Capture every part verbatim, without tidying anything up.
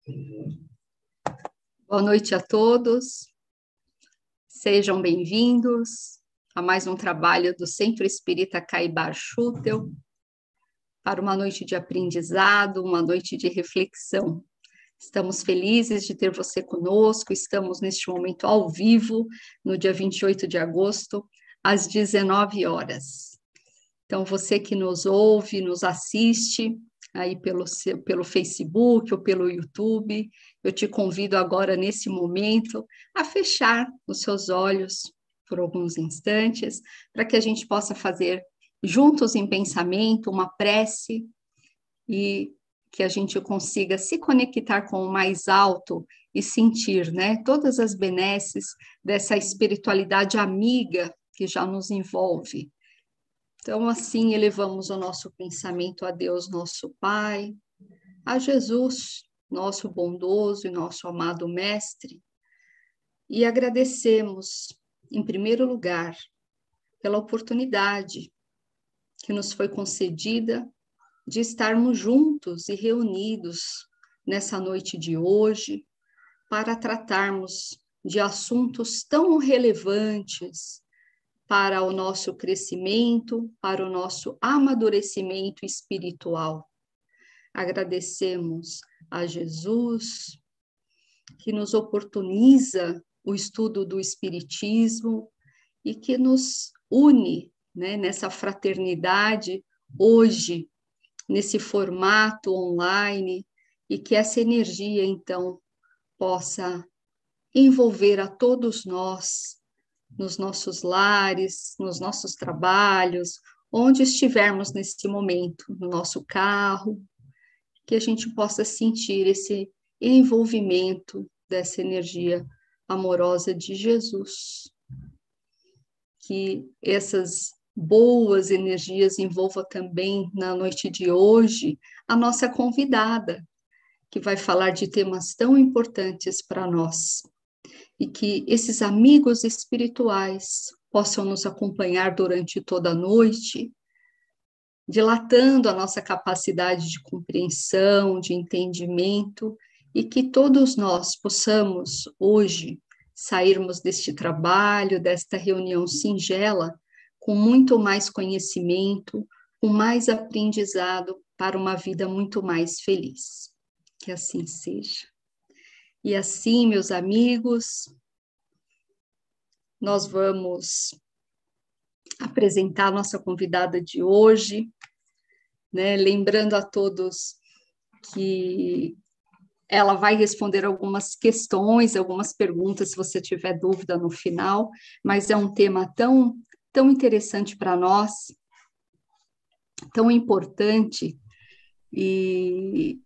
Boa noite a todos, sejam bem-vindos a mais um trabalho do Centro Espírita Caibar Schutel, para uma noite de aprendizado, uma noite de reflexão. Estamos felizes de ter você conosco, estamos neste momento ao vivo, no dia vinte e oito de agosto, às dezenove horas. Então, você que nos ouve, nos assiste, aí pelo, pelo Facebook ou pelo YouTube, eu te convido agora, nesse momento, a fechar os seus olhos por alguns instantes, para que a gente possa fazer juntos em pensamento uma prece e que a gente consiga se conectar com o mais alto e sentir, né, todas as benesses dessa espiritualidade amiga que já nos envolve. Então, assim, elevamos o nosso pensamento a Deus, nosso Pai, a Jesus, nosso bondoso e nosso amado Mestre, e agradecemos, em primeiro lugar, pela oportunidade que nos foi concedida de estarmos juntos e reunidos nessa noite de hoje para tratarmos de assuntos tão relevantes para o nosso crescimento, para o nosso amadurecimento espiritual. Agradecemos a Jesus, que nos oportuniza o estudo do Espiritismo e que nos une, né, nessa fraternidade hoje, nesse formato online, e que essa energia, então, possa envolver a todos nós, nos nossos lares, nos nossos trabalhos, onde estivermos nesse momento, no nosso carro, que a gente possa sentir esse envolvimento dessa energia amorosa de Jesus. Que essas boas energias envolvam também, na noite de hoje, a nossa convidada, que vai falar de temas tão importantes para nós. E que esses amigos espirituais possam nos acompanhar durante toda a noite, dilatando a nossa capacidade de compreensão, de entendimento, e que todos nós possamos hoje sairmos deste trabalho, desta reunião singela, com muito mais conhecimento, com mais aprendizado para uma vida muito mais feliz. Que assim seja. E assim, meus amigos, nós vamos apresentar a nossa convidada de hoje, né? Lembrando a todos que ela vai responder algumas questões, algumas perguntas, se você tiver dúvida no final, mas é um tema tão, tão interessante para nós, tão importante, e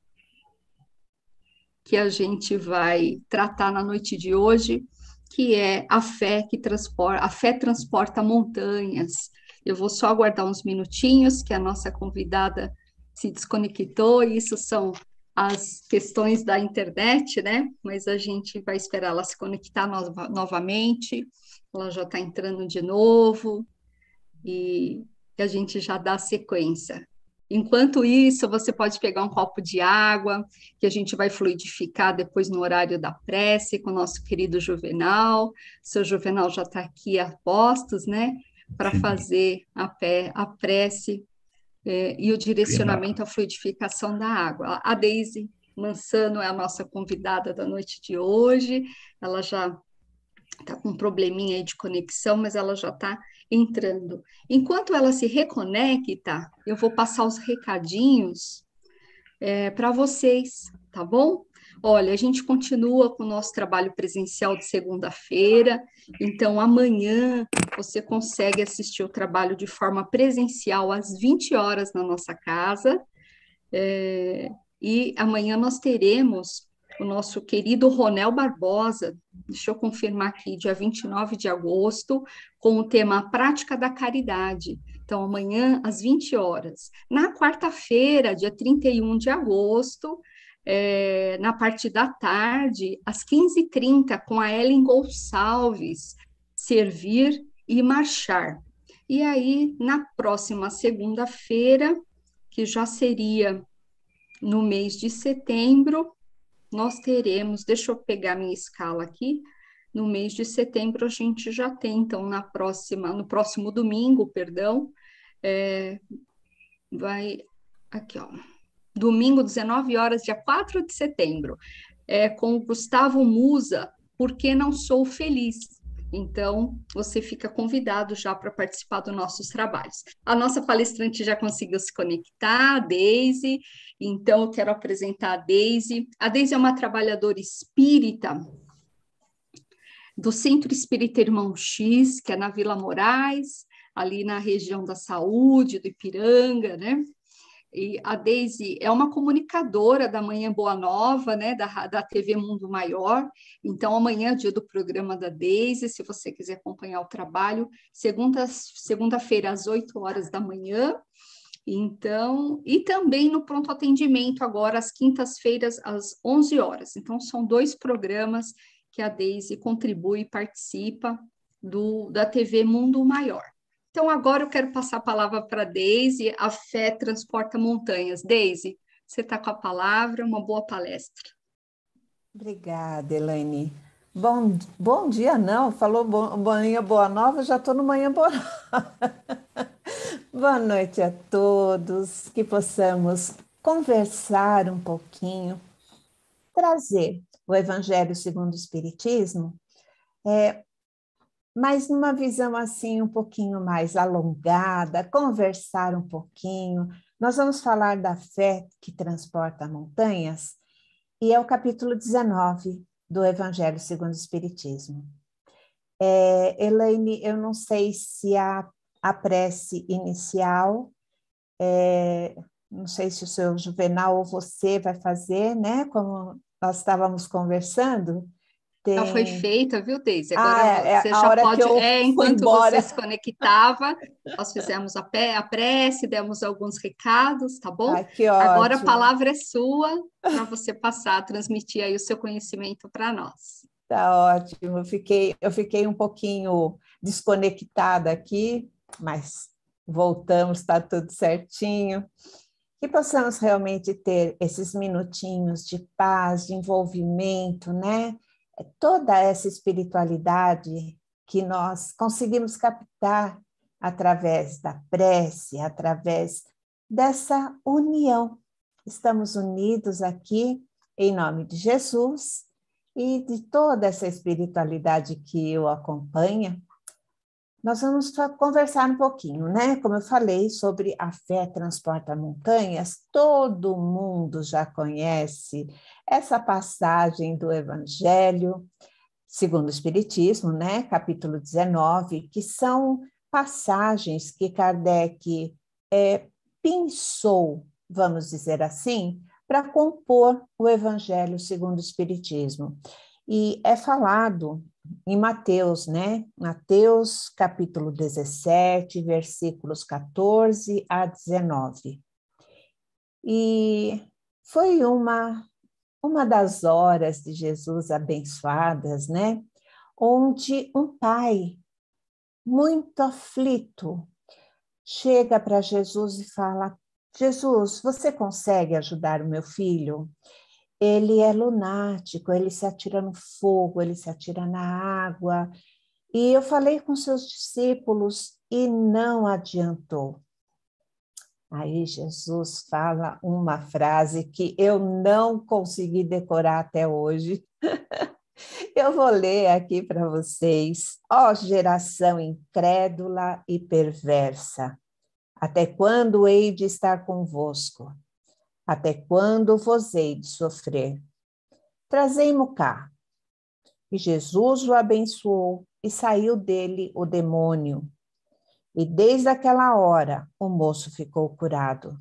que a gente vai tratar na noite de hoje, que é a fé que transporta, a fé transporta montanhas. Eu vou só aguardar uns minutinhos, que a nossa convidada se desconectou, e isso são as questões da internet, né? Mas a gente vai esperar ela se conectar no, novamente, ela já está entrando de novo, e a gente já dá sequência. Enquanto isso, você pode pegar um copo de água, que a gente vai fluidificar depois no horário da prece com o nosso querido Juvenal. O seu Juvenal já está aqui a postos, né? Para fazer a, pé, a prece é, e o direcionamento à fluidificação da água. A Deise Mansano é a nossa convidada da noite de hoje. Ela já está com um probleminha aí de conexão, mas ela já está entrando. Enquanto ela se reconecta, eu vou passar os recadinhos é, para vocês, tá bom? Olha, a gente continua com o nosso trabalho presencial de segunda-feira, então amanhã você consegue assistir o trabalho de forma presencial às vinte horas na nossa casa, é, e amanhã nós teremos o nosso querido Ronel Barbosa, deixa eu confirmar aqui, dia vinte e nove de agosto, com o tema Prática da Caridade. Então, amanhã, às vinte horas. Na quarta-feira, dia trinta e um de agosto, é, na parte da tarde, às quinze e trinta, com a Ellen Gonçalves, Servir e Marchar. E aí, na próxima segunda-feira, que já seria no mês de setembro, nós teremos, deixa eu pegar minha escala aqui, no mês de setembro a gente já tem, então, na próxima, no próximo domingo, perdão, é, vai, aqui, ó, domingo, dezenove horas, dia quatro de setembro, é, com o Gustavo Musa, Por que Não Sou Feliz? Então, você fica convidado já para participar dos nossos trabalhos. A nossa palestrante já conseguiu se conectar, a Deise, então eu quero apresentar a Deise. A Deise é uma trabalhadora espírita do Centro Espírita Irmão X, que é na Vila Moraes, ali na região da Saúde, do Ipiranga, né? E a Deise é uma comunicadora da Manhã Boa Nova, né, da, da T V Mundo Maior. Então, amanhã é dia do programa da Deise, se você quiser acompanhar o trabalho, segunda, segunda-feira, às oito horas da manhã. Então, e também no pronto atendimento, agora, às quintas-feiras, às onze horas. Então, são dois programas que a Deise contribui e participa do, da T V Mundo Maior. Então, agora eu quero passar a palavra para a Deise, a fé transporta montanhas. Deise, você está com a palavra, uma boa palestra. Obrigada, Elaine. Bom, bom dia, não, falou bo, manhã boa nova, já estou no manhã boa nova. Boa noite a todos, que possamos conversar um pouquinho, trazer o Evangelho segundo o Espiritismo, é, mas numa visão assim um pouquinho mais alongada, conversar um pouquinho. Nós vamos falar da fé que transporta montanhas, e é o capítulo dezenove do Evangelho segundo o Espiritismo. É, Elaine, eu não sei se a, a prece inicial, é, não sei se o seu Juvenal ou você vai fazer, né? Como nós estávamos conversando. Já foi Tem... feita, viu, Deise? Ah, Agora é, é você a já hora que pode, eu é, fui enquanto você embora. se conectava, nós fizemos a, pé, a prece, demos alguns recados, tá bom? Ai, que Agora a ótimo. palavra é sua para você passar, transmitir aí o seu conhecimento para nós. Tá ótimo. Eu fiquei, eu fiquei um pouquinho desconectada aqui, mas voltamos, está tudo certinho. Que possamos realmente ter esses minutinhos de paz, de envolvimento, né? Toda essa espiritualidade que nós conseguimos captar através da prece, através dessa união. Estamos unidos aqui em nome de Jesus e de toda essa espiritualidade que o acompanha. Nós vamos conversar um pouquinho, né? Como eu falei, sobre a fé transporta montanhas, todo mundo já conhece essa passagem do Evangelho segundo o Espiritismo, né? Capítulo dezenove, que são passagens que Kardec é, pensou, vamos dizer assim, para compor o Evangelho segundo o Espiritismo. E é falado em Mateus, né? Mateus, capítulo dezessete, versículos quatorze a dezenove. E foi uma, uma das horas de Jesus abençoadas, né? Onde um pai, muito aflito, chega para Jesus e fala: Jesus, você consegue ajudar o meu filho? Ele é lunático, ele se atira no fogo, ele se atira na água. E eu falei com seus discípulos e não adiantou. Aí Jesus fala uma frase que eu não consegui decorar até hoje. Eu vou ler aqui para vocês. Ó geração incrédula e perversa, até quando hei de estar convosco? Até quando vos hei de sofrer? Trazei-mo cá. E Jesus o abençoou e saiu dele o demônio. E desde aquela hora o moço ficou curado.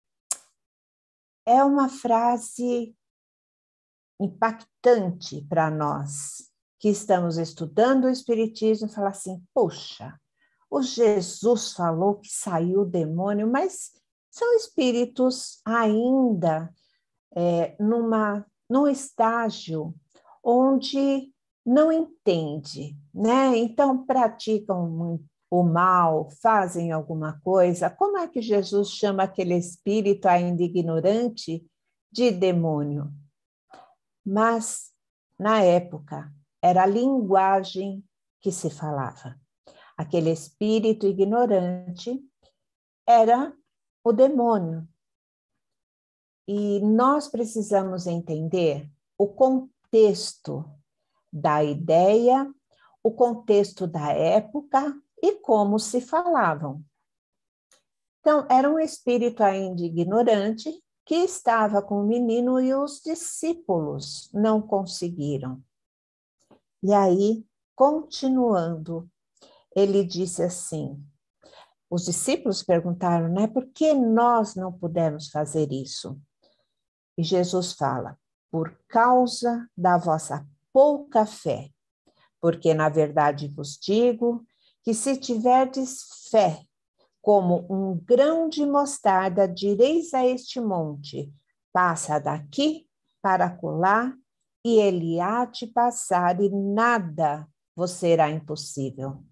É uma frase impactante para nós que estamos estudando o Espiritismo, falar assim: poxa, o Jesus falou que saiu o demônio, mas são espíritos ainda é, numa, num estágio onde não entende, né? Então praticam o mal, fazem alguma coisa. Como é que Jesus chama aquele espírito ainda ignorante de demônio? Mas, na época, era a linguagem que se falava. Aquele espírito ignorante era o demônio. E nós precisamos entender o contexto da ideia, o contexto da época e como se falavam. Então, era um espírito ainda ignorante que estava com o menino e os discípulos não conseguiram. E aí, continuando, ele disse assim, os discípulos perguntaram, né, por que nós não pudemos fazer isso? E Jesus fala, por causa da vossa pouca fé, porque na verdade vos digo que se tiverdes fé, como um grão de mostarda, direis a este monte, passa daqui para acolá, e ele há de passar, e nada vos será impossível.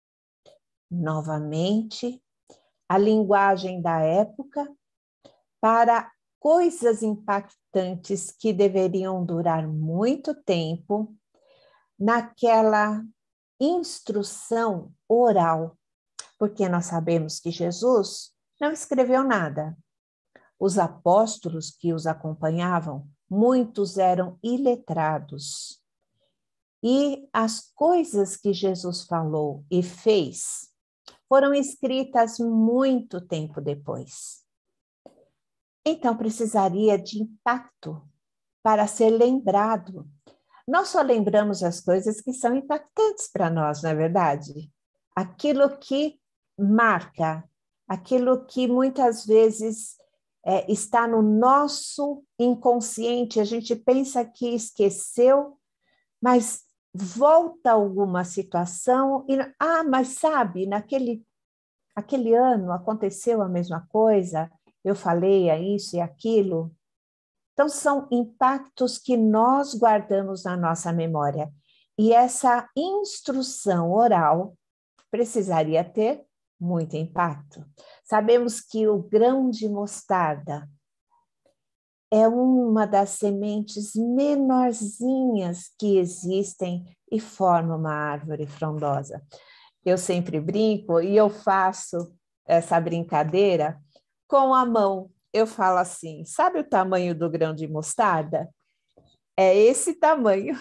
Novamente, a linguagem da época para coisas impactantes que deveriam durar muito tempo, naquela instrução oral, porque nós sabemos que Jesus não escreveu nada. Os apóstolos que os acompanhavam, muitos eram iletrados. E as coisas que Jesus falou e fez foram escritas muito tempo depois. Então precisaria de impacto para ser lembrado. Nós só lembramos as coisas que são impactantes para nós, não é verdade? Aquilo que marca, aquilo que muitas vezes é, está no nosso inconsciente, a gente pensa que esqueceu, mas volta alguma situação e, ah, mas sabe, naquele aquele ano aconteceu a mesma coisa, eu falei a isso e aquilo. Então, são impactos que nós guardamos na nossa memória. E essa instrução oral precisaria ter muito impacto. Sabemos que o grão de mostarda é uma das sementes menorzinhas que existem e forma uma árvore frondosa. Eu sempre brinco e eu faço essa brincadeira com a mão. Eu falo assim, sabe o tamanho do grão de mostarda? É esse tamanho.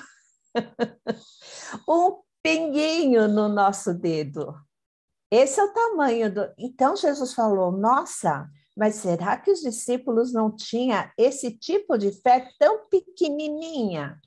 Um pinguinho no nosso dedo. Esse é o tamanho do... Então, Jesus falou, nossa, mas será que os discípulos não tinham esse tipo de fé tão pequenininha?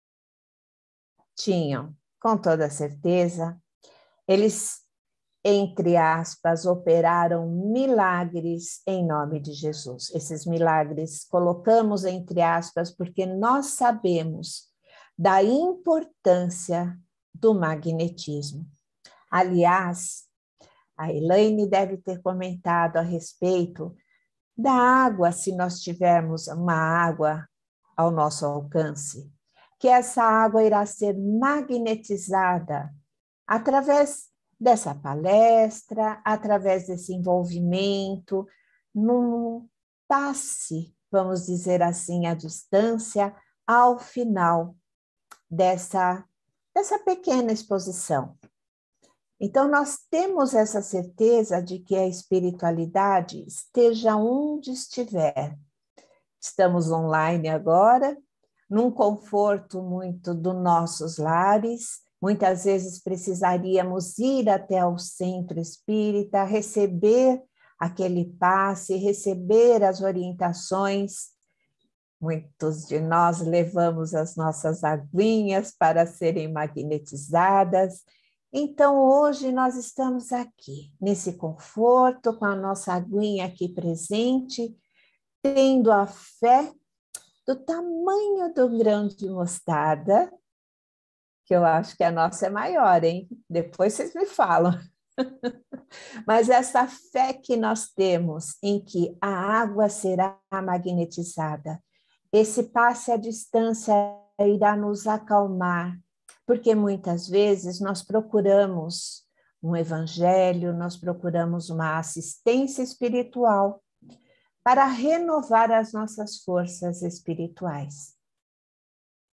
Tinham, com toda certeza. Eles, entre aspas, operaram milagres em nome de Jesus. Esses milagres colocamos entre aspas porque nós sabemos da importância do magnetismo. Aliás, a Elaine deve ter comentado a respeito da água, se nós tivermos uma água ao nosso alcance, que essa água irá ser magnetizada através dessa palestra, através desse envolvimento, num passe, vamos dizer assim, à distância, ao final dessa, dessa pequena exposição. Então, nós temos essa certeza de que a espiritualidade esteja onde estiver. Estamos online agora, num conforto muito dos nossos lares. Muitas vezes precisaríamos ir até o centro espírita, receber aquele passe, receber as orientações. Muitos de nós levamos as nossas aguinhas para serem magnetizadas. Então, hoje nós estamos aqui, nesse conforto, com a nossa aguinha aqui presente, tendo a fé do tamanho do grão de mostarda, que eu acho que a nossa é maior, hein? Depois vocês me falam. Mas essa fé que nós temos em que a água será magnetizada, esse passe à distância irá nos acalmar, porque muitas vezes nós procuramos um evangelho, nós procuramos uma assistência espiritual para renovar as nossas forças espirituais.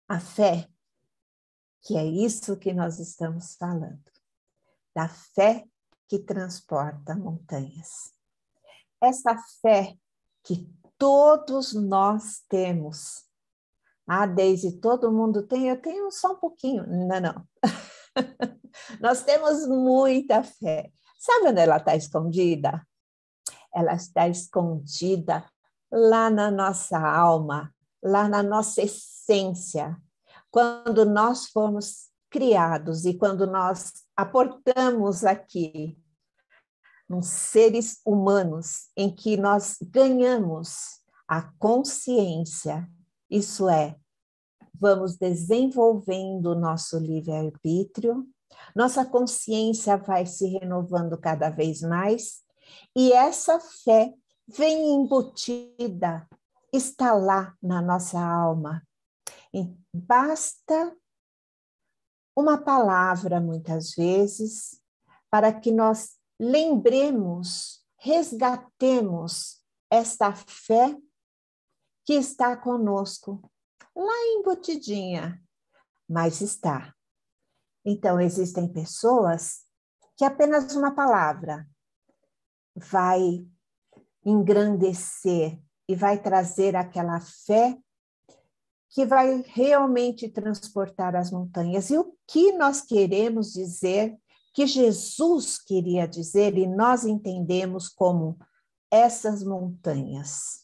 A fé, que é isso que nós estamos falando, da fé que transporta montanhas. Essa fé que todos nós temos. Ah, Deise, todo mundo tem, eu tenho só um pouquinho. Não, não. Nós temos muita fé. Sabe onde ela está escondida? Ela está escondida lá na nossa alma, lá na nossa essência. Quando nós fomos criados e quando nós aportamos aqui, nos seres humanos, em que nós ganhamos a consciência, isso é, vamos desenvolvendo o nosso livre-arbítrio, nossa consciência vai se renovando cada vez mais, e essa fé vem embutida, está lá na nossa alma. E basta uma palavra, muitas vezes, para que nós lembremos, resgatemos esta fé que está conosco, lá embutidinha, mas está. Então, existem pessoas que apenas uma palavra vai engrandecer e vai trazer aquela fé que vai realmente transportar as montanhas. E o que nós queremos dizer, que Jesus queria dizer, e nós entendemos como essas montanhas.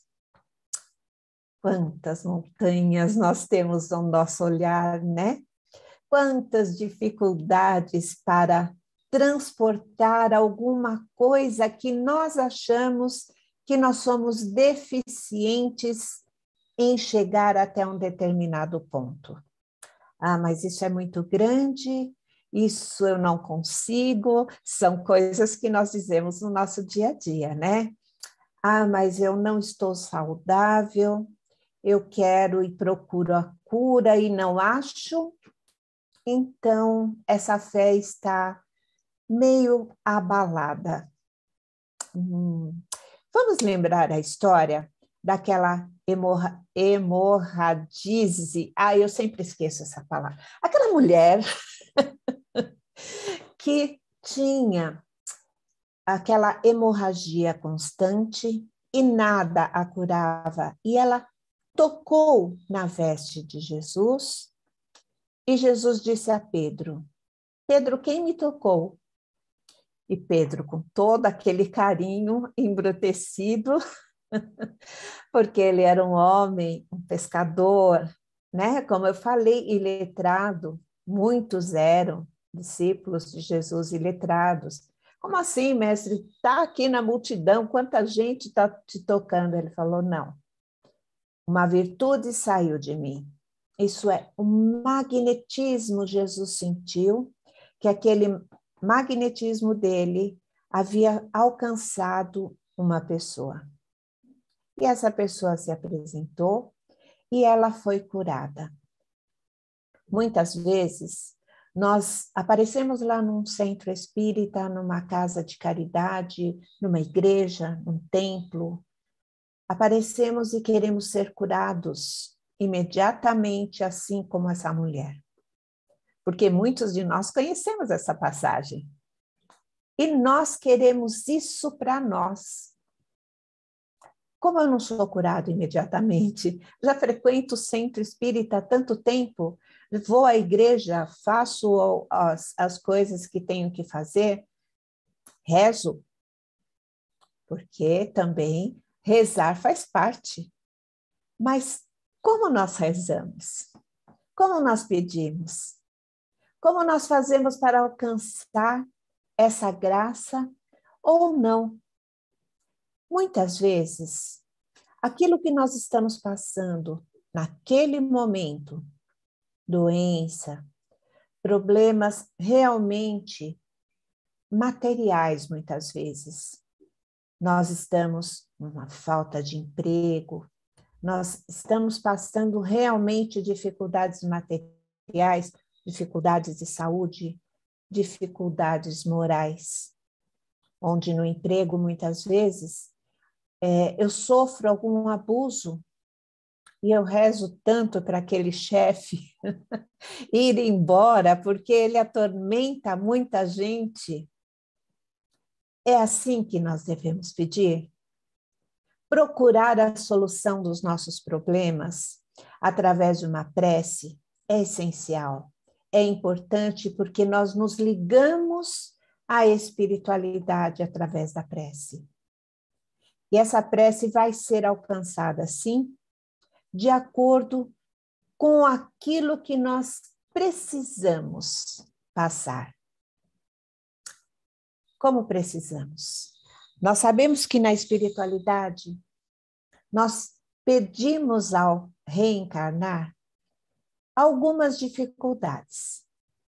Quantas montanhas nós temos no nosso olhar, né? Quantas dificuldades para transportar alguma coisa que nós achamos que nós somos deficientes em chegar até um determinado ponto. Ah, mas isso é muito grande, isso eu não consigo, são coisas que nós dizemos no nosso dia a dia, né? Ah, mas eu não estou saudável, eu quero e procuro a cura e não acho, então essa fé está meio abalada. Hum. Vamos lembrar a história daquela hemorra, hemorradise. Ah, eu sempre esqueço essa palavra. Aquela mulher que tinha aquela hemorragia constante e nada a curava. E ela tocou na veste de Jesus e Jesus disse a Pedro: Pedro, quem me tocou? E Pedro, com todo aquele carinho embrutecido, porque ele era um homem, um pescador, né? Como eu falei, iletrado, muitos eram discípulos de Jesus iletrados. Como assim, mestre? Está aqui na multidão, quanta gente está te tocando? Ele falou, não. Uma virtude saiu de mim. Isso é, o magnetismo Jesus sentiu, que aquele magnetismo dele havia alcançado uma pessoa. E essa pessoa se apresentou e ela foi curada. Muitas vezes, nós aparecemos lá num centro espírita, numa casa de caridade, numa igreja, num templo. Aparecemos e queremos ser curados imediatamente, assim como essa mulher. Porque muitos de nós conhecemos essa passagem. E nós queremos isso para nós. Como eu não sou curado imediatamente, já frequento o centro espírita há tanto tempo, vou à igreja, faço as, as coisas que tenho que fazer, rezo, porque também rezar faz parte. Mas como nós rezamos? Como nós pedimos? Como nós fazemos para alcançar essa graça ou não? Muitas vezes, aquilo que nós estamos passando naquele momento, doença, problemas realmente materiais, muitas vezes. Nós estamos numa falta de emprego, nós estamos passando realmente dificuldades materiais, dificuldades de saúde, dificuldades morais, onde no emprego, muitas vezes, é, eu sofro algum abuso E eu rezo tanto para aquele chefe ir embora, porque ele atormenta muita gente. É assim que nós devemos pedir? Procurar a solução dos nossos problemas através de uma prece é essencial. É importante porque nós nos ligamos à espiritualidade através da prece. E essa prece vai ser alcançada, sim, de acordo com aquilo que nós precisamos passar. Como precisamos? Nós sabemos que na espiritualidade, nós pedimos ao reencarnar algumas dificuldades.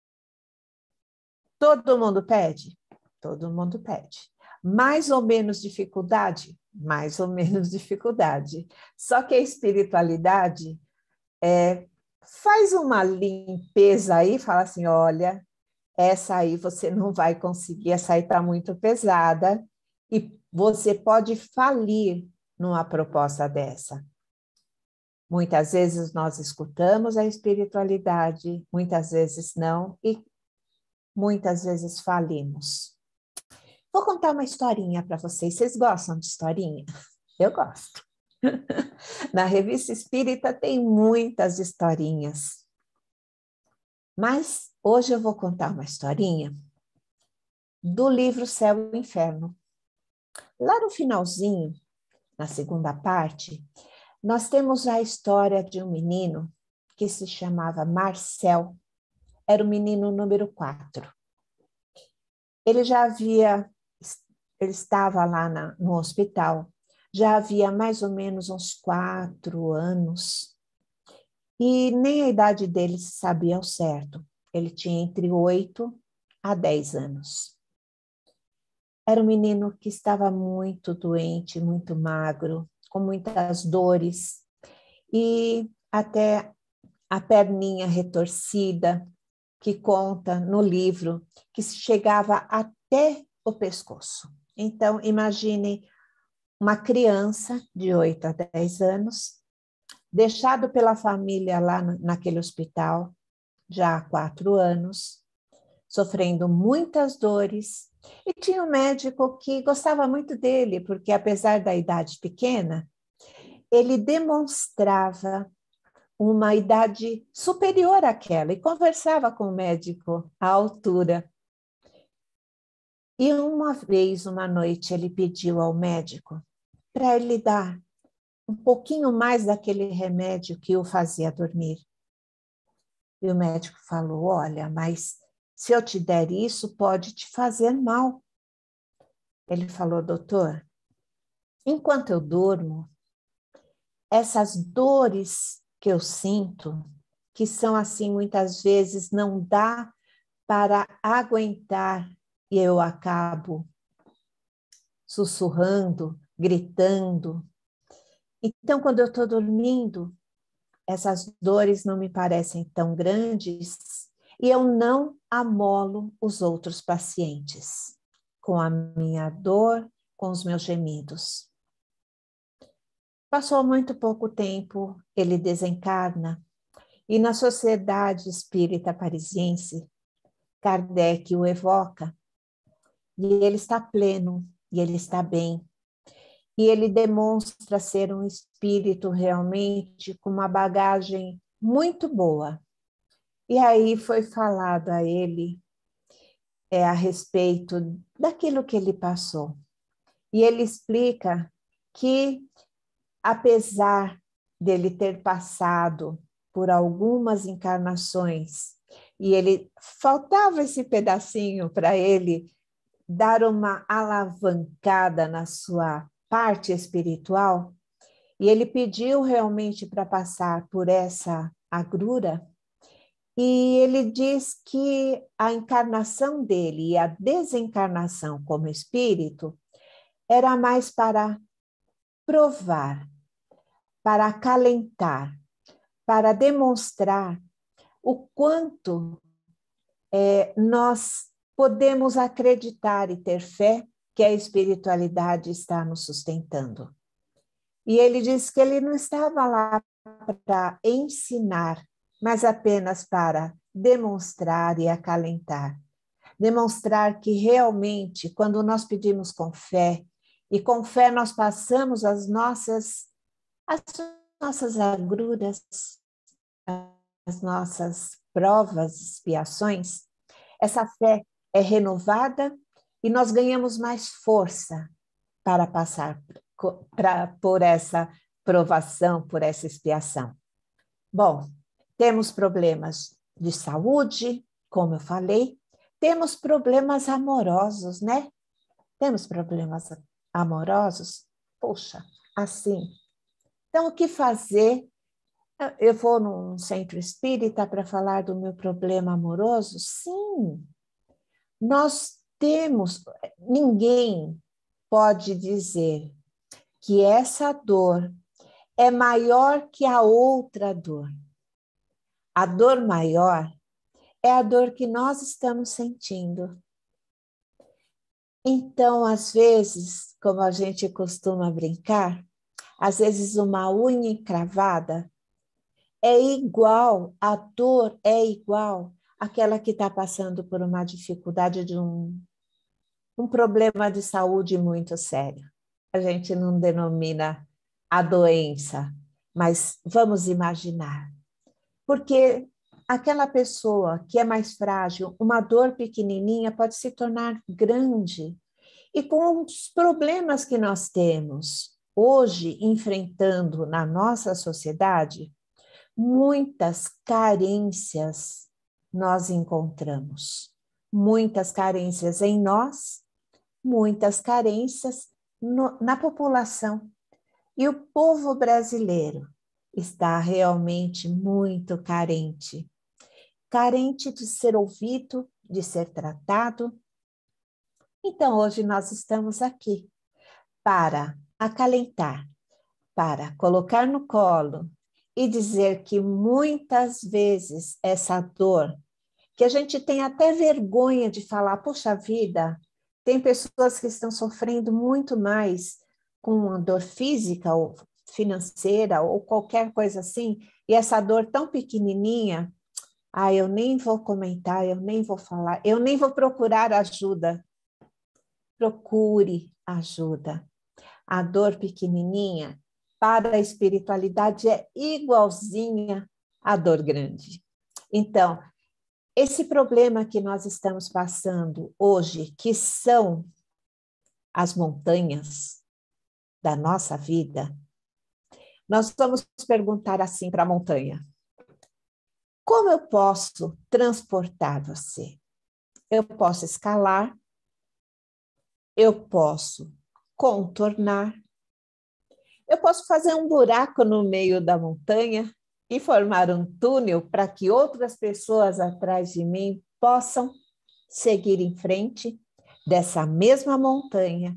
Todo mundo pede? Todo mundo pede. Mais ou menos dificuldade? Mais ou menos dificuldade. Só que a espiritualidade é, faz uma limpeza aí, fala assim, olha, essa aí você não vai conseguir, essa aí está muito pesada e você pode falir numa proposta dessa. Muitas vezes nós escutamos a espiritualidade, muitas vezes não, e muitas vezes falimos. Vou contar uma historinha para vocês. Vocês gostam de historinha? Eu gosto. Na Revista Espírita tem muitas historinhas. Mas hoje eu vou contar uma historinha do livro Céu e Inferno. Lá no finalzinho, na segunda parte, nós temos a história de um menino que se chamava Marcel. Era o menino número quatro. Ele já havia, ele estava lá na, no hospital, já havia mais ou menos uns quatro anos, e nem a idade dele se sabia ao certo. Ele tinha entre oito a dez anos. Era um menino que estava muito doente, muito magro, com muitas dores, e até a perninha retorcida, que conta no livro, que chegava até o pescoço. Então, imagine uma criança de oito a dez anos, deixado pela família lá naquele hospital, já há quatro anos, sofrendo muitas dores, e tinha um médico que gostava muito dele, porque apesar da idade pequena, ele demonstrava uma idade superior àquela, e conversava com o médico à altura. E uma vez, uma noite, ele pediu ao médico para ele dar um pouquinho mais daquele remédio que o fazia dormir. E o médico falou, olha, mas se eu te der isso, pode te fazer mal. Ele falou, doutor, enquanto eu durmo, essas dores que eu sinto, que são assim, muitas vezes não dá para aguentar, e eu acabo sussurrando, gritando. Então, quando eu estou dormindo, essas dores não me parecem tão grandes e eu não amolo os outros pacientes com a minha dor, com os meus gemidos. Passou muito pouco tempo, ele desencarna, e na Sociedade Espírita Parisiense, Kardec o evoca, e ele está pleno, e ele está bem, e ele demonstra ser um espírito realmente com uma bagagem muito boa. E aí foi falado a ele é, a respeito daquilo que ele passou. E ele explica que, apesar dele ter passado por algumas encarnações, e ele faltava esse pedacinho para ele dar uma alavancada na sua parte espiritual, e ele pediu realmente para passar por essa agrura, e ele diz que a encarnação dele e a desencarnação como espírito era mais para provar, para acalentar, para demonstrar o quanto é, nós podemos acreditar e ter fé que a espiritualidade está nos sustentando. E ele diz que ele não estava lá para ensinar, mas apenas para demonstrar e acalentar. Demonstrar que realmente, quando nós pedimos com fé, e com fé nós passamos as nossas, as nossas agruras, as nossas provas, expiações, essa fé é renovada e nós ganhamos mais força para passar pra, por essa provação, por essa expiação. Bom, temos problemas de saúde, como eu falei, temos problemas amorosos, né? Temos problemas amorosos? Poxa, assim. Então, o que fazer? Eu vou num centro espírita para falar do meu problema amoroso? Sim, nós temos, ninguém pode dizer que essa dor é maior que a outra dor. A dor maior é a dor que nós estamos sentindo. Então, às vezes, como a gente costuma brincar, às vezes uma unha encravada é igual, a dor é igual àquela que está passando por uma dificuldade de um, um problema de saúde muito sério. A gente não denomina a doença, mas vamos imaginar. Porque aquela pessoa que é mais frágil, uma dor pequenininha pode se tornar grande. E com os problemas que nós temos hoje enfrentando na nossa sociedade, muitas carências nós encontramos. Muitas carências em nós, muitas carências no, na população. E o povo brasileiro está realmente muito carente. Carente de ser ouvido, de ser tratado. Então, hoje nós estamos aqui para acalentar, para colocar no colo e dizer que muitas vezes essa dor, que a gente tem até vergonha de falar, poxa vida, tem pessoas que estão sofrendo muito mais com uma dor física ou financeira ou qualquer coisa assim, e essa dor tão pequenininha, ah, eu nem vou comentar, eu nem vou falar, eu nem vou procurar ajuda. Procure ajuda. A dor pequenininha, para a espiritualidade, é igualzinha à dor grande. Então, esse problema que nós estamos passando hoje, que são as montanhas da nossa vida, nós vamos perguntar assim para a montanha: como eu posso transportar você? Eu posso escalar, eu posso contornar, eu posso fazer um buraco no meio da montanha e formar um túnel para que outras pessoas atrás de mim possam seguir em frente dessa mesma montanha.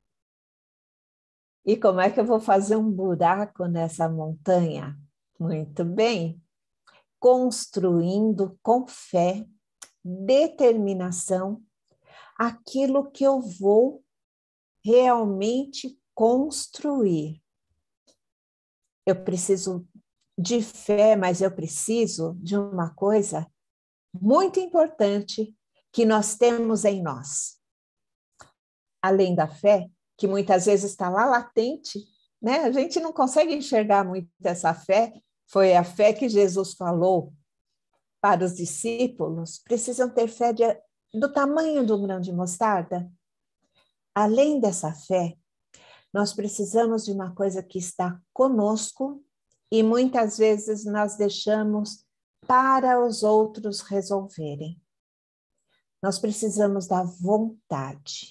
E como é que eu vou fazer um buraco nessa montanha? Muito bem, construindo com fé, determinação, aquilo que eu vou realmente construir. Eu preciso de fé, mas eu preciso de uma coisa muito importante que nós temos em nós. Além da fé, que muitas vezes está lá latente, né? A gente não consegue enxergar muito essa fé. Foi a fé que Jesus falou para os discípulos. Precisam ter fé de, do tamanho do grão de mostarda. Além dessa fé, nós precisamos de uma coisa que está conosco e muitas vezes nós deixamos para os outros resolverem. Nós precisamos da vontade.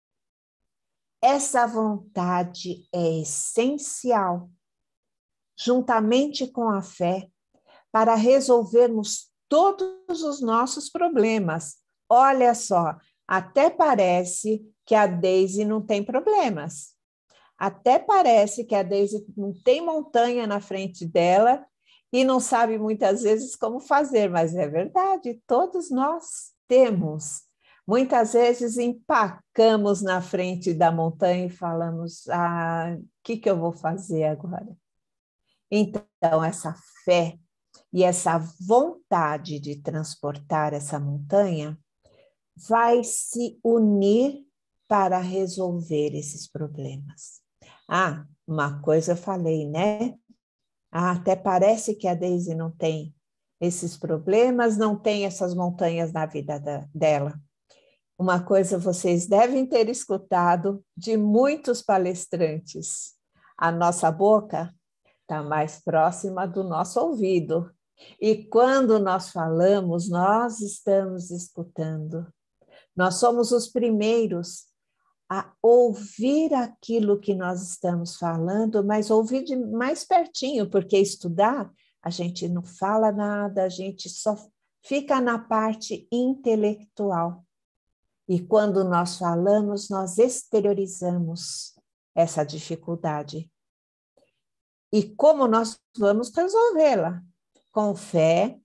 Essa vontade é essencial, juntamente com a fé, para resolvermos todos os nossos problemas. Olha só, até parece que a Deise não tem problemas. Até parece que a Deise não tem montanha na frente dela e não sabe muitas vezes como fazer, mas é verdade, todos nós temos. Muitas vezes empacamos na frente da montanha e falamos, ah, o que, que eu vou fazer agora? Então, essa fé e essa vontade de transportar essa montanha vai se unir para resolver esses problemas. Ah, uma coisa eu falei, né? Ah, até parece que a Daisy não tem esses problemas, não tem essas montanhas na vida da, dela. Uma coisa vocês devem ter escutado de muitos palestrantes. A nossa boca está mais próxima do nosso ouvido. E quando nós falamos, nós estamos escutando. Nós somos os primeiros a ouvir aquilo que nós estamos falando, mas ouvir de mais pertinho, porque estudar, a gente não fala nada, a gente só fica na parte intelectual. E quando nós falamos, nós exteriorizamos essa dificuldade. E como nós vamos resolvê-la? Com fé,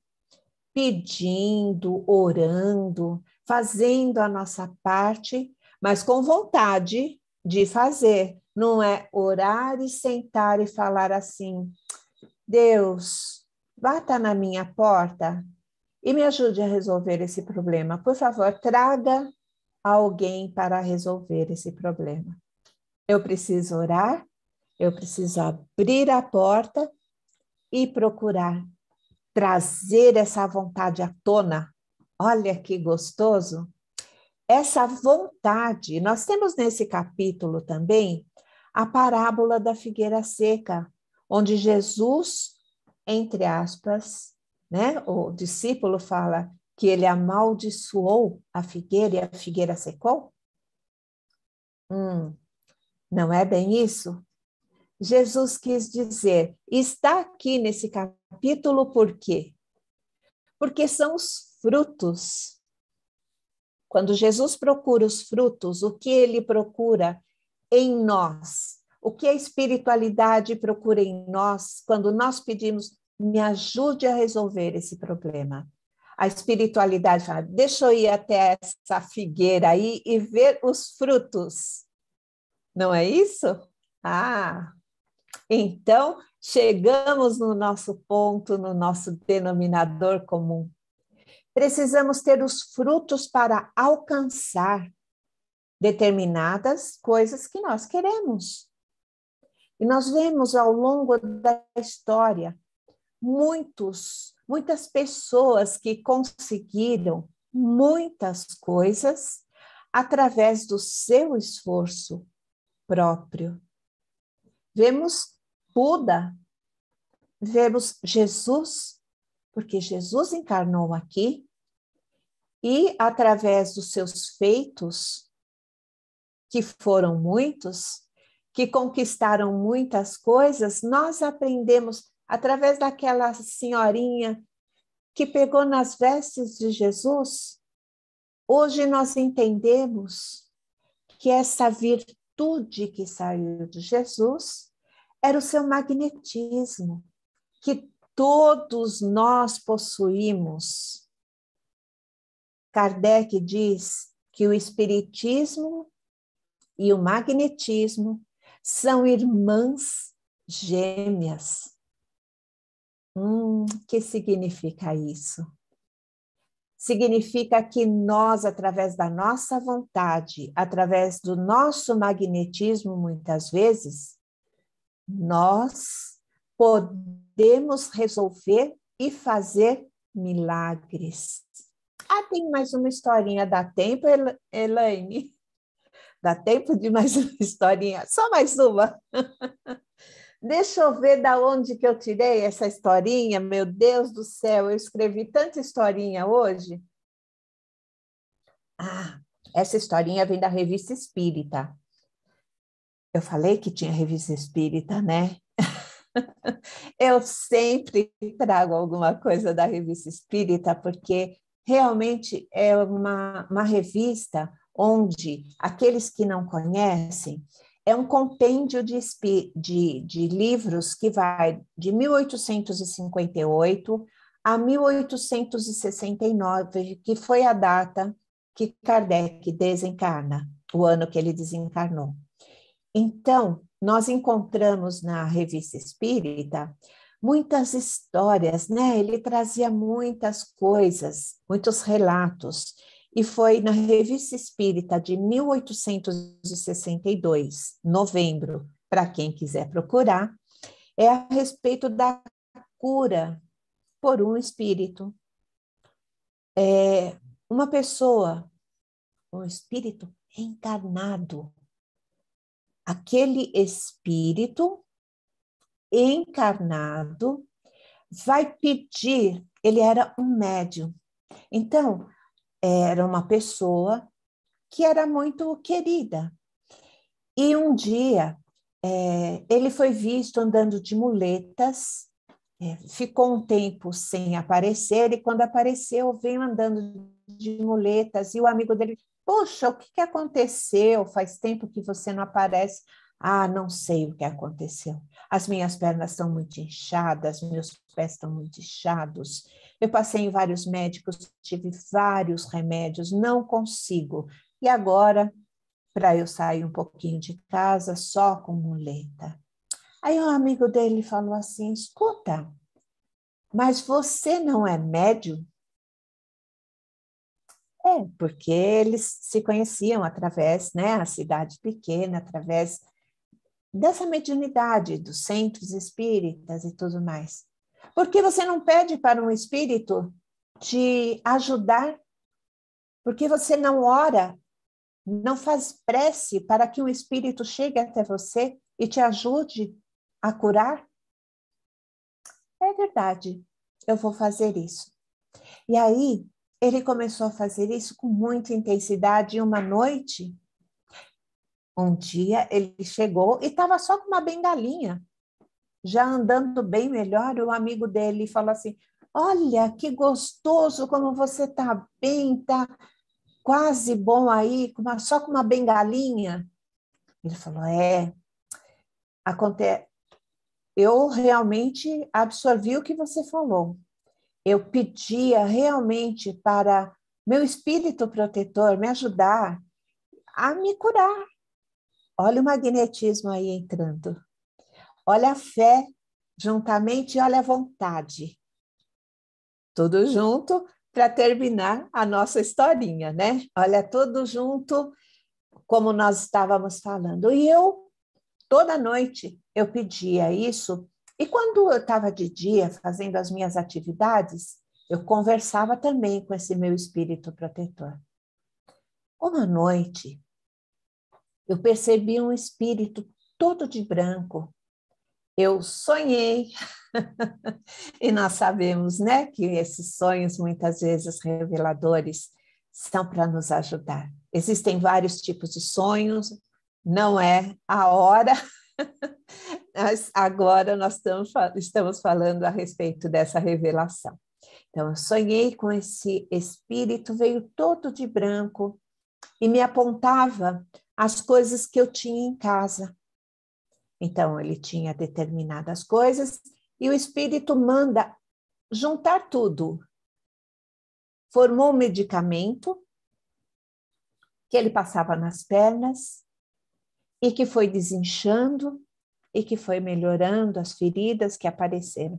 pedindo, orando, fazendo a nossa parte, mas com vontade de fazer. Não é orar e sentar e falar assim: Deus, bata na minha porta e me ajude a resolver esse problema. Por favor, traga alguém para resolver esse problema. Eu preciso orar, eu preciso abrir a porta e procurar trazer essa vontade à tona. Olha que gostoso! Essa vontade, nós temos nesse capítulo também a parábola da figueira seca, onde Jesus, entre aspas, né, o discípulo fala que ele amaldiçoou a figueira e a figueira secou? Hum, não é bem isso? Jesus quis dizer, está aqui nesse capítulo por quê? Porque são os frutos. Quando Jesus procura os frutos, o que ele procura em nós? O que a espiritualidade procura em nós quando nós pedimos, me ajude a resolver esse problema? A espiritualidade fala, deixa eu ir até essa figueira aí e ver os frutos. Não é isso? Ah, então chegamos no nosso ponto, no nosso denominador comum. Precisamos ter os frutos para alcançar determinadas coisas que nós queremos. E nós vemos ao longo da história muitos, muitas pessoas que conseguiram muitas coisas através do seu esforço próprio. Vemos Buda, vemos Jesus, porque Jesus encarnou aqui e através dos seus feitos, que foram muitos, que conquistaram muitas coisas, nós aprendemos através daquela senhorinha que pegou nas vestes de Jesus. Hoje nós entendemos que essa virtude que saiu de Jesus era o seu magnetismo, que todos nós possuímos. Kardec diz que o espiritismo e o magnetismo são irmãs gêmeas. Hum, o que significa isso? Significa que nós, através da nossa vontade, através do nosso magnetismo, muitas vezes, nós podemos resolver e fazer milagres. Ah, tem mais uma historinha, dá tempo, Elaine? Dá tempo de mais uma historinha? Só mais uma. Deixa eu ver da onde que eu tirei essa historinha. Meu Deus do céu, eu escrevi tanta historinha hoje. Ah, essa historinha vem da Revista Espírita. Eu falei que tinha Revista Espírita, né? Eu sempre trago alguma coisa da Revista Espírita, porque realmente é uma, uma revista onde aqueles que não conhecem, é um compêndio de, de, de livros que vai de mil oitocentos e cinquenta e oito a mil oitocentos e sessenta e nove, que foi a data que Kardec desencarna, o ano que ele desencarnou. Então, nós encontramos na Revista Espírita muitas histórias, né? Ele trazia muitas coisas, muitos relatos. E foi na Revista Espírita de mil oitocentos e sessenta e dois, novembro, para quem quiser procurar, é a respeito da cura por um espírito. É uma pessoa, um espírito encarnado. Aquele espírito encarnado vai pedir, ele era um médium. Então, era uma pessoa que era muito querida. E um dia, é, ele foi visto andando de muletas, é, ficou um tempo sem aparecer, e quando apareceu, veio andando de muletas, e o amigo dele, poxa, o que, que aconteceu? Faz tempo que você não aparece. Ah, não sei o que aconteceu. As minhas pernas estão muito inchadas, meus pés estão muito inchados. Eu passei em vários médicos, tive vários remédios, não consigo. E agora, para eu sair um pouquinho de casa, só com muleta. Aí um amigo dele falou assim, escuta, mas você não é médium? É, porque eles se conheciam através, né, a cidade pequena, através dessa mediunidade dos centros espíritas e tudo mais. Por que você não pede para um espírito te ajudar? Por que você não ora, não faz prece para que um espírito chegue até você e te ajude a curar? É verdade, eu vou fazer isso. E aí, ele começou a fazer isso com muita intensidade. E uma noite, um dia, ele chegou e estava só com uma bengalinha, já andando bem melhor. O amigo dele falou assim, olha, que gostoso como você está bem, está quase bom aí, com uma, só com uma bengalinha. Ele falou, é, acontece, eu realmente absorvi o que você falou. Eu pedia realmente para meu espírito protetor me ajudar a me curar. Olha o magnetismo aí entrando. Olha a fé, juntamente, olha a vontade. Tudo junto para terminar a nossa historinha, né? Olha, tudo junto, como nós estávamos falando. E eu, toda noite, eu pedia isso. E quando eu estava de dia fazendo as minhas atividades, eu conversava também com esse meu espírito protetor. Uma noite, eu percebi um espírito todo de branco. Eu sonhei, e nós sabemos, né, que esses sonhos, muitas vezes reveladores, são para nos ajudar. Existem vários tipos de sonhos, não é a hora, mas agora nós estamos, estamos falando a respeito dessa revelação. Então, eu sonhei com esse espírito, veio todo de branco e me apontava as coisas que eu tinha em casa. Então, ele tinha determinadas coisas e o espírito manda juntar tudo. Formou um medicamento que ele passava nas pernas e que foi desinchando e que foi melhorando as feridas que apareceram.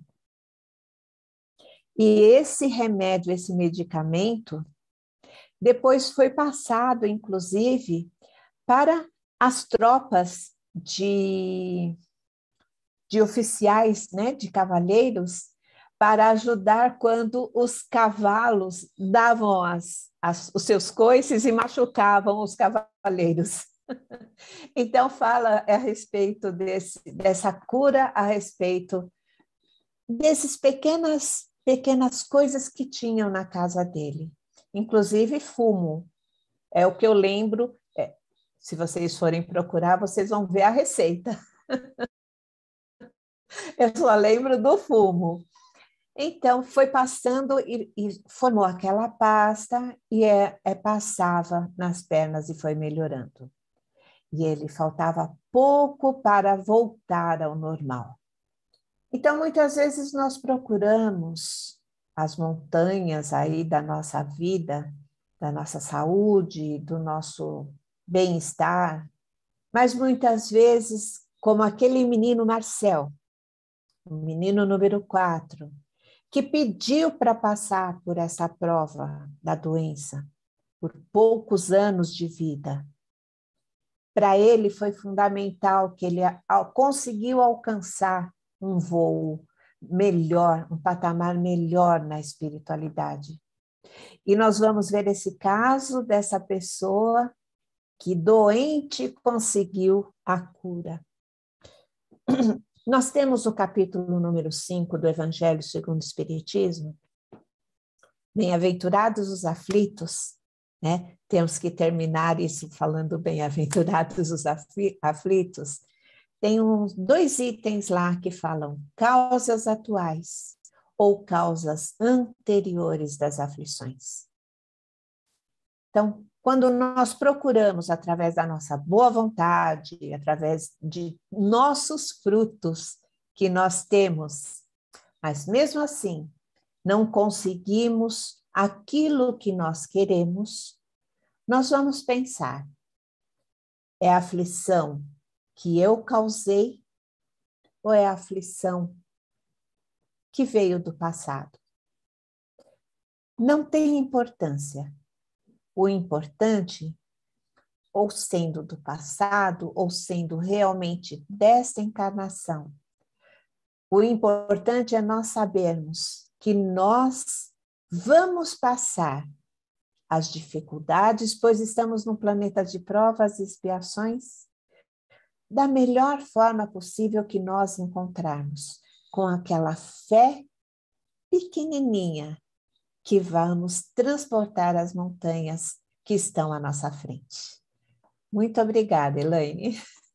E esse remédio, esse medicamento, depois foi passado, inclusive, para as tropas de, de oficiais, né, de cavaleiros, para ajudar quando os cavalos davam as, as, os seus coices e machucavam os cavaleiros. Então, fala a respeito desse, dessa cura, a respeito desses pequenas, pequenas coisas que tinham na casa dele. Inclusive fumo. É o que eu lembro. É, se vocês forem procurar, vocês vão ver a receita. Eu só lembro do fumo. Então, foi passando e, e formou aquela pasta e é, é, passava nas pernas e foi melhorando. E ele faltava pouco para voltar ao normal. Então, muitas vezes nós procuramos as montanhas aí da nossa vida, da nossa saúde, do nosso bem-estar, mas muitas vezes, como aquele menino Marcel, o menino número quatro, que pediu para passar por essa prova da doença, por poucos anos de vida. Para ele foi fundamental que ele conseguiu alcançar um voo melhor, um patamar melhor na espiritualidade. E nós vamos ver esse caso dessa pessoa que doente conseguiu a cura. Nós temos o capítulo número cinco do Evangelho segundo o Espiritismo. Bem-aventurados os aflitos, né? Temos que terminar isso falando bem-aventurados os aflitos. Tem uns dois itens lá que falam causas atuais ou causas anteriores das aflições. Então, quando nós procuramos, através da nossa boa vontade, através de nossos frutos que nós temos, mas mesmo assim não conseguimos aquilo que nós queremos, nós vamos pensar, é a aflição que eu causei ou é a aflição que veio do passado? Não tem importância. O importante, ou sendo do passado, ou sendo realmente desta encarnação, o importante é nós sabermos que nós vamos passar as dificuldades, pois estamos num planeta de provas e expiações, da melhor forma possível que nós encontrarmos, com aquela fé pequenininha que vamos transportar as montanhas que estão à nossa frente. Muito obrigada, Elaine.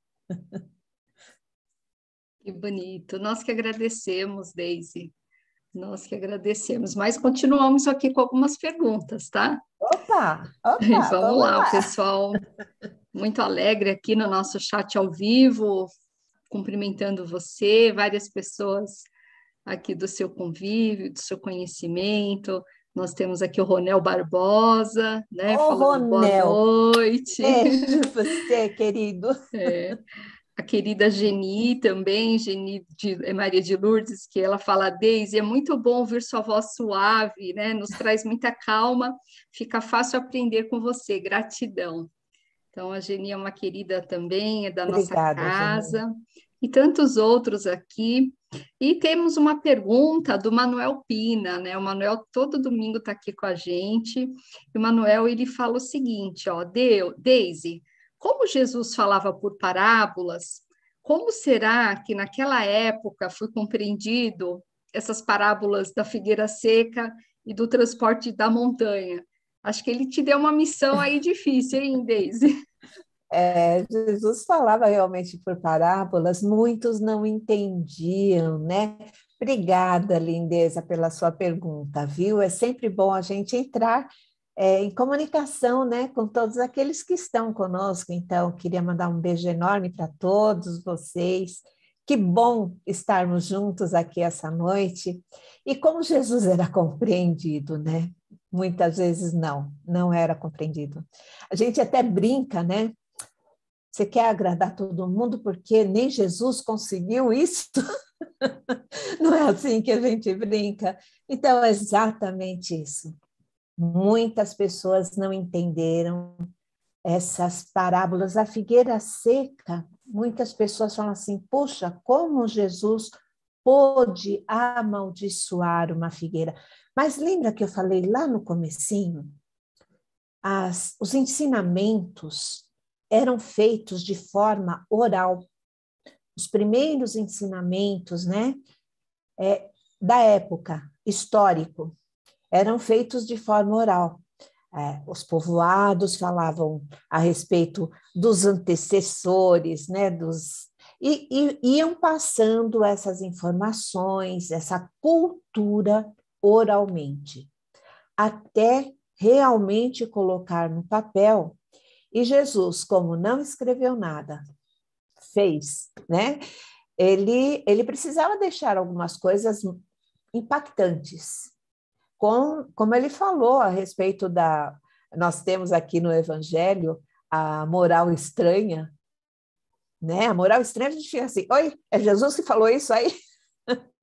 Que bonito. Nós que agradecemos, Deise. Nós que agradecemos. Mas continuamos aqui com algumas perguntas, tá? Opa, opa, vamos, vamos lá, lá. O pessoal muito alegre aqui no nosso chat ao vivo, cumprimentando você, várias pessoas aqui do seu convívio, do seu conhecimento. Nós temos aqui o Ronel Barbosa, né? Ô, falando Ronel, boa noite. beijo você, querido. É. A querida Geni também, Geni de, é Maria de Lourdes, que ela fala, Deise, é muito bom ouvir sua voz suave, né? Nos traz muita calma, fica fácil aprender com você, gratidão. Então, a Geni é uma querida também, é da nossa Obrigada, casa, Geni. e tantos outros aqui. E temos uma pergunta do Manuel Pina, né? O Manuel todo domingo está aqui com a gente, e o Manuel, ele fala o seguinte, ó, Deise, como Jesus falava por parábolas, como será que naquela época foi compreendido essas parábolas da figueira seca e do transporte da montanha? Acho que ele te deu uma missão aí difícil, hein, Deise? É, Jesus falava realmente por parábolas, muitos não entendiam, né? Obrigada, lindeza, pela sua pergunta, viu? É sempre bom a gente entrar é, em comunicação, né, com todos aqueles que estão conosco. Então, queria mandar um beijo enorme para todos vocês. Que bom estarmos juntos aqui essa noite. E como Jesus era compreendido, né? Muitas vezes não, não era compreendido. A gente até brinca, né? Você quer agradar todo mundo porque nem Jesus conseguiu isso? Não é assim que a gente brinca? Então, é exatamente isso. Muitas pessoas não entenderam essas parábolas. A figueira seca, muitas pessoas falam assim, puxa, como Jesus pôde amaldiçoar uma figueira? Mas lembra que eu falei lá no comecinho? As, os ensinamentos eram feitos de forma oral. Os primeiros ensinamentos, né, é, da época, histórico, eram feitos de forma oral. É, os povoados falavam a respeito dos antecessores, né, dos, e, e iam passando essas informações, essa cultura oralmente, até realmente colocar no papel. E Jesus, como não escreveu nada, fez, né? Ele, ele precisava deixar algumas coisas impactantes. Com, como ele falou a respeito da... Nós temos aqui no Evangelho a moral estranha, né? A moral estranha, a gente fica assim, oi, é Jesus que falou isso aí?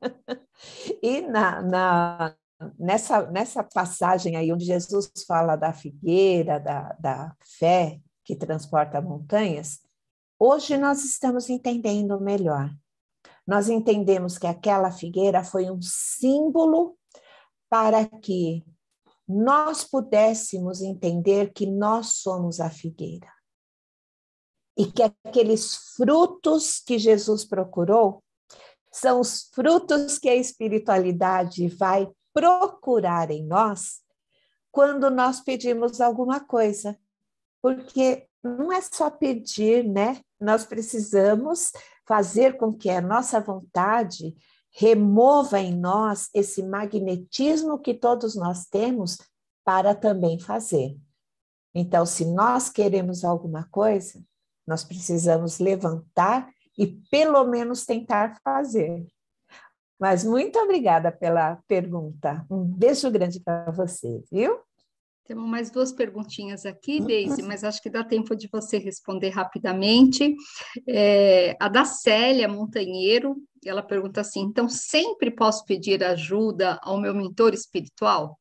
E na, na, nessa, nessa passagem aí, onde Jesus fala da figueira, da, da fé que transporta montanhas, hoje nós estamos entendendo melhor. Nós entendemos que aquela figueira foi um símbolo para que nós pudéssemos entender que nós somos a figueira. E que aqueles frutos que Jesus procurou são os frutos que a espiritualidade vai procurar em nós quando nós pedimos alguma coisa. Porque não é só pedir, né? Nós precisamos fazer com que a nossa vontade remova em nós esse magnetismo que todos nós temos para também fazer. Então, se nós queremos alguma coisa, nós precisamos levantar e pelo menos tentar fazer. Mas muito obrigada pela pergunta. Um beijo grande para você, viu? Temos mais duas perguntinhas aqui, Deise, mas acho que dá tempo de você responder rapidamente. É, a da Célia Montanheiro, ela pergunta assim, então sempre posso pedir ajuda ao meu mentor espiritual?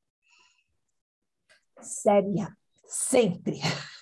Célia, sempre.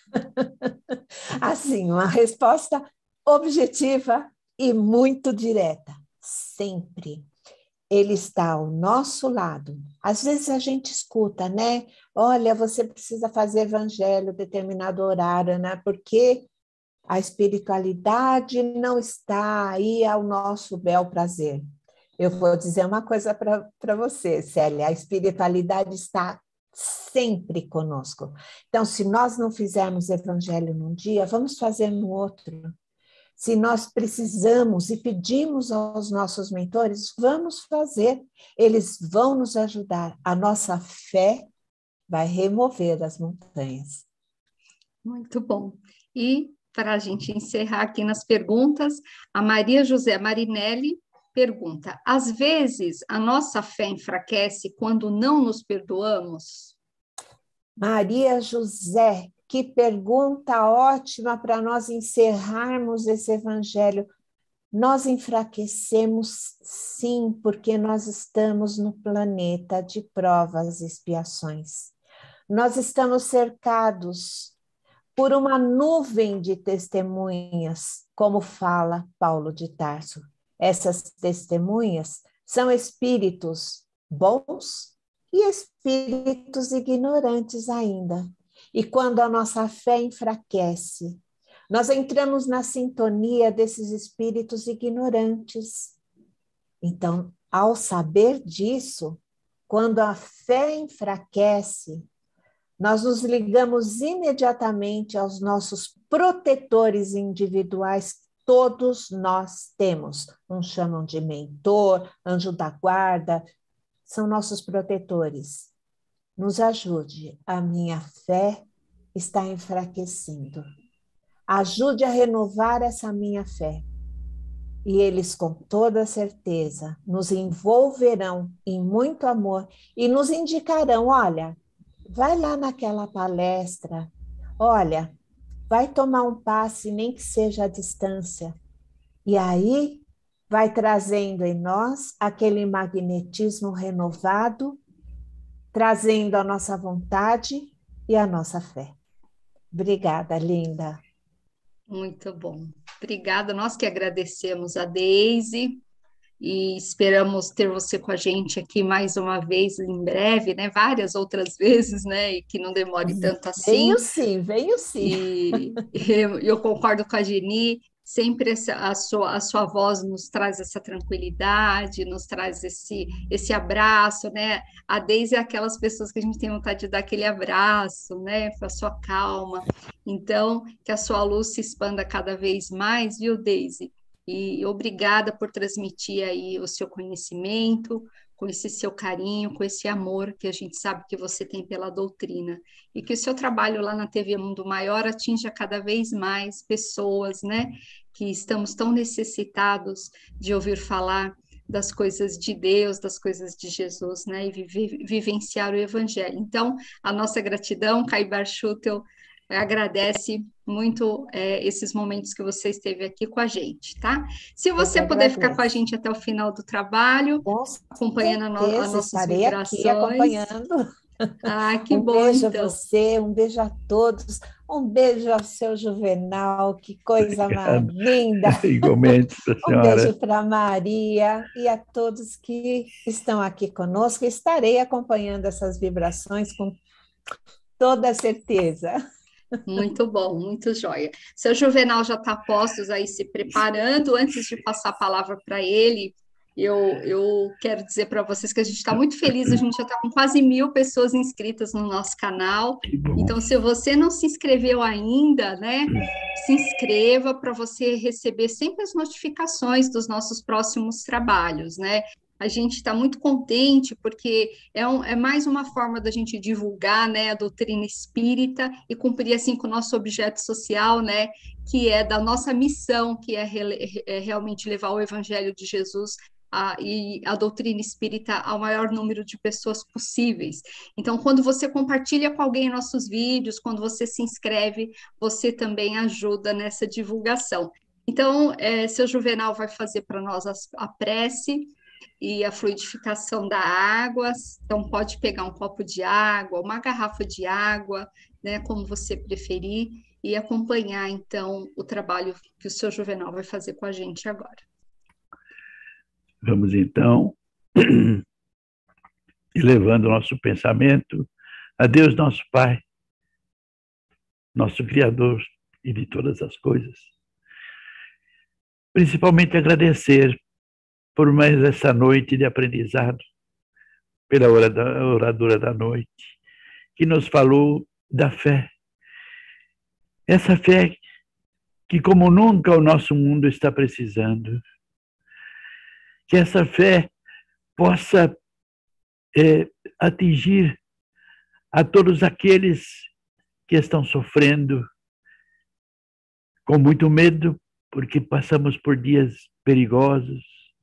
Assim, uma resposta objetiva e muito direta. Sempre. Ele está ao nosso lado. Às vezes a gente escuta, né? Olha, você precisa fazer evangelho determinado horário, né? Porque a espiritualidade não está aí ao nosso bel prazer. Eu vou dizer uma coisa para você, Célia, a espiritualidade está sempre conosco. Então, se nós não fizermos evangelho num dia, vamos fazer no outro. Se nós precisamos e pedimos aos nossos mentores, vamos fazer. Eles vão nos ajudar. A nossa fé vai remover as montanhas. Muito bom. E, para a gente encerrar aqui nas perguntas, a Maria José Marinelli pergunta, às vezes a nossa fé enfraquece quando não nos perdoamos? Maria José, que pergunta ótima para nós encerrarmos esse evangelho. Nós enfraquecemos, sim, porque nós estamos no planeta de provas e expiações. Nós estamos cercados por uma nuvem de testemunhas, como fala Paulo de Tarso. Essas testemunhas são espíritos bons e espíritos ignorantes ainda. E quando a nossa fé enfraquece, nós entramos na sintonia desses espíritos ignorantes. Então, ao saber disso, quando a fé enfraquece, nós nos ligamos imediatamente aos nossos protetores individuais. Todos nós temos. Uns chamam de mentor, anjo da guarda, são nossos protetores. Nos ajude, a minha fé está enfraquecendo. Ajude a renovar essa minha fé. E eles, com toda certeza, nos envolverão em muito amor e nos indicarão, olha, vai lá naquela palestra, olha, vai tomar um passe, nem que seja à distância. E aí vai trazendo em nós aquele magnetismo renovado, trazendo a nossa vontade e a nossa fé. Obrigada, linda. Muito bom. Obrigada. Nós que agradecemos a Deise e esperamos ter você com a gente aqui mais uma vez em breve, né? Várias outras vezes, né? E que não demore tanto assim. Venho sim, venho sim. E eu, eu concordo com a Geni, sempre essa, a, sua, a sua voz nos traz essa tranquilidade, nos traz esse, esse abraço, né? A Deise é aquelas pessoas que a gente tem vontade de dar aquele abraço, né? Para a sua calma. Então, que a sua luz se expanda cada vez mais, viu, Deise? E obrigada por transmitir aí o seu conhecimento, com esse seu carinho, com esse amor que a gente sabe que você tem pela doutrina. E que o seu trabalho lá na T V Mundo Maior atinja cada vez mais pessoas, né? Que estamos tão necessitados de ouvir falar das coisas de Deus, das coisas de Jesus, né? E vive, vivenciar o Evangelho. Então, a nossa gratidão, Caibar Schutel agradece muito é, esses momentos que você esteve aqui com a gente, tá? Se Eu você que puder ficar com a agradeço. gente até o final do trabalho, Com acompanhando a no- as certeza, nossas estarei aqui vibrações. acompanhando. Ah, que Um bom, beijo a então. você, um beijo a todos, um beijo ao seu Juvenal, que coisa mais Obrigado. linda. Igualmente para a Um beijo senhora. para Maria e a todos que estão aqui conosco. Estarei acompanhando essas vibrações com toda certeza. Muito bom, muito joia. Seu Juvenal já está a postos aí se preparando. Antes de passar a palavra para ele, eu, eu quero dizer para vocês que a gente está muito feliz, a gente já está com quase mil pessoas inscritas no nosso canal. Que bom. Então, se você não se inscreveu ainda, né, se inscreva para você receber sempre as notificações dos nossos próximos trabalhos, né? A gente está muito contente porque é, um, é mais uma forma da gente divulgar, né, a doutrina espírita e cumprir assim com o nosso objeto social, né, que é da nossa missão, que é, re, é realmente levar o Evangelho de Jesus a, e a doutrina espírita ao maior número de pessoas possíveis. Então, quando você compartilha com alguém nossos vídeos, quando você se inscreve, você também ajuda nessa divulgação. Então, é, seu Juvenal vai fazer para nós a, a prece e a fluidificação da água. Então, pode pegar um copo de água, uma garrafa de água, né, como você preferir, e acompanhar, então, o trabalho que o seu Juvenal vai fazer com a gente agora. Vamos, então, elevando o nosso pensamento a Deus, nosso Pai, nosso Criador e de todas as coisas. Principalmente agradecer por mais essa noite de aprendizado, pela oradora da noite, que nos falou da fé. Essa fé que, como nunca, o nosso mundo está precisando. Que essa fé possa é, atingir a todos aqueles que estão sofrendo com muito medo, porque passamos por dias perigosos.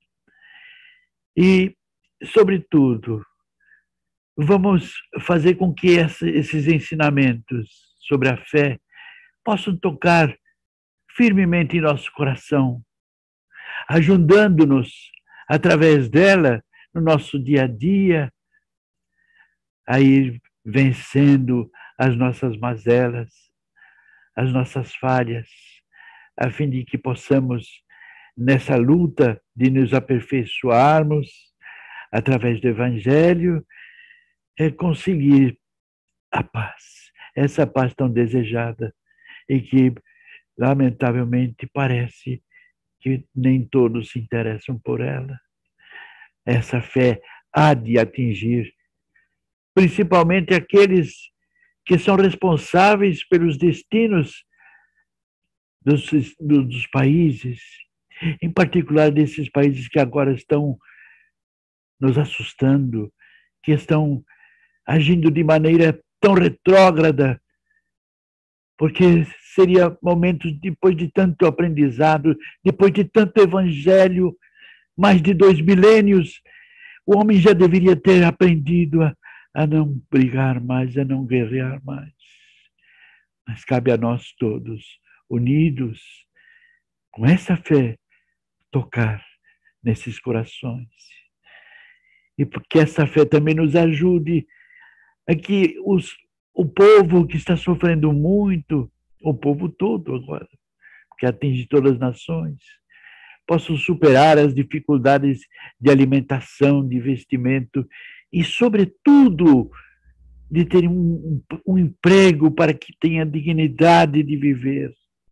E, sobretudo, vamos fazer com que esses ensinamentos sobre a fé possam tocar firmemente em nosso coração, ajudando-nos, através dela, no nosso dia a dia, a ir vencendo as nossas mazelas, as nossas falhas, a fim de que possamos, nessa luta de nos aperfeiçoarmos, através do Evangelho, é conseguir a paz, essa paz tão desejada e que, lamentavelmente, parece que nem todos se interessam por ela. Essa fé há de atingir, principalmente aqueles que são responsáveis pelos destinos dos, dos países, em particular desses países que agora estão nos assustando, que estão agindo de maneira tão retrógrada, porque seria momento, depois de tanto aprendizado, depois de tanto evangelho, mais de dois milênios, o homem já deveria ter aprendido a, a não brigar mais, a não guerrear mais. Mas cabe a nós todos, unidos, com essa fé, tocar nesses corações. E porque essa fé também nos ajude a que os, o povo que está sofrendo muito, o povo todo agora, que atinge todas as nações, possam superar as dificuldades de alimentação, de vestimento e, sobretudo, de ter um, um emprego para que tenha dignidade de viver.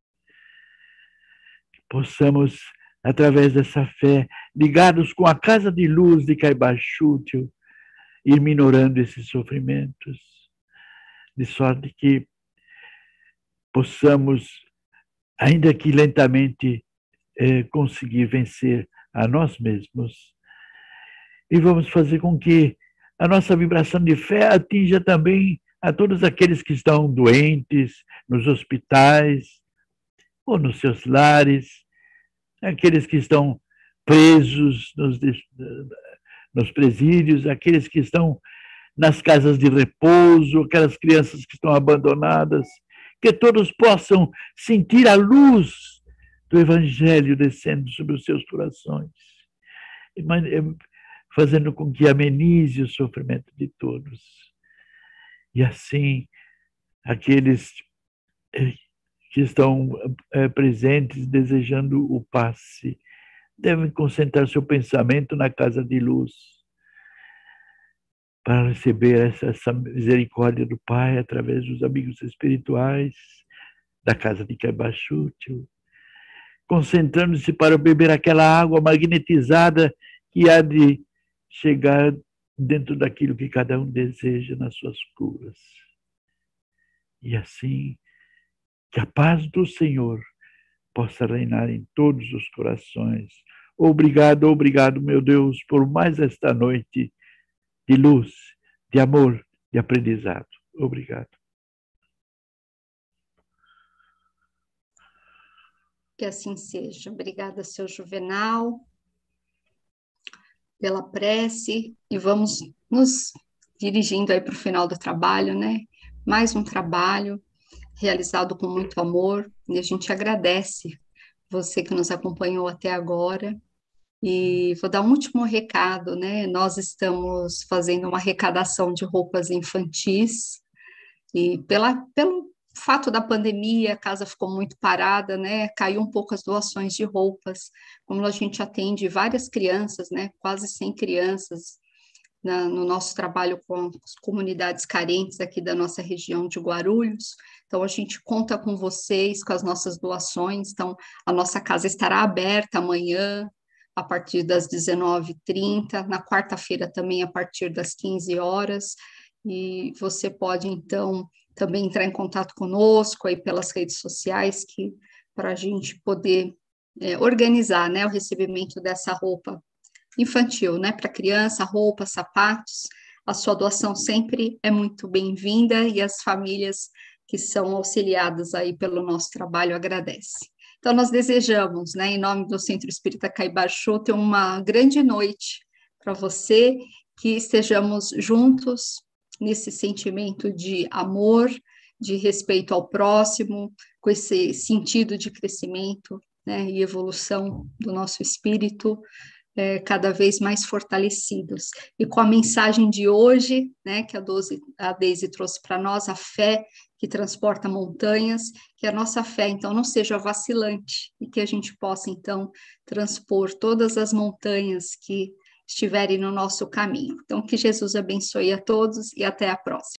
Que possamos, através dessa fé, ligados com a casa de luz de Caibaixútil, ir minorando esses sofrimentos, de sorte que possamos, ainda que lentamente, é, conseguir vencer a nós mesmos. E vamos fazer com que a nossa vibração de fé atinja também a todos aqueles que estão doentes, nos hospitais, ou nos seus lares, aqueles que estão presos nos, nos presídios, aqueles que estão nas casas de repouso, aquelas crianças que estão abandonadas, que todos possam sentir a luz do Evangelho descendo sobre os seus corações, fazendo com que amenize o sofrimento de todos. E assim, aqueles que estão presentes desejando o passe devem concentrar seu pensamento na casa de luz para receber essa, essa misericórdia do Pai através dos amigos espirituais da casa de Caibaxútil, concentrando-se para beber aquela água magnetizada que há de chegar dentro daquilo que cada um deseja nas suas curas. E assim, que a paz do Senhor possa reinar em todos os corações. Obrigado, obrigado, meu Deus, por mais esta noite de luz, de amor, de aprendizado. Obrigado. Que assim seja. Obrigada, seu Juvenal, pela prece, e vamos nos dirigindo aí para o final do trabalho, né? Mais um trabalho realizado com muito amor, e a gente agradece você que nos acompanhou até agora. E vou dar um último recado, né? Nós estamos fazendo uma arrecadação de roupas infantis, e pela, pelo fato da pandemia, a casa ficou muito parada, né? Caiu um pouco as doações de roupas. Como a gente atende várias crianças, né? Quase cem crianças na, no nosso trabalho com as comunidades carentes aqui da nossa região de Guarulhos. Então, a gente conta com vocês, com as nossas doações. Então, a nossa casa estará aberta amanhã, a partir das dezenove e trinta, na quarta-feira também a partir das quinze horas, e você pode, então, também entrar em contato conosco aí pelas redes sociais, que para a gente poder é, organizar, né, o recebimento dessa roupa infantil, né, para criança, roupas, sapatos. A sua doação sempre é muito bem-vinda, e as famílias que são auxiliadas aí pelo nosso trabalho agradecem. Então, nós desejamos, né, em nome do Centro Espírita Caibaxútil, uma grande noite para você, que estejamos juntos nesse sentimento de amor, de respeito ao próximo, com esse sentido de crescimento, né, e evolução do nosso espírito, é, cada vez mais fortalecidos. E com a mensagem de hoje, né, que a, Doze, a Deise trouxe para nós, a fé que transporta montanhas, que a nossa fé, então, não seja vacilante, e que a gente possa, então, transpor todas as montanhas que estiverem no nosso caminho. Então, que Jesus abençoe a todos e até a próxima.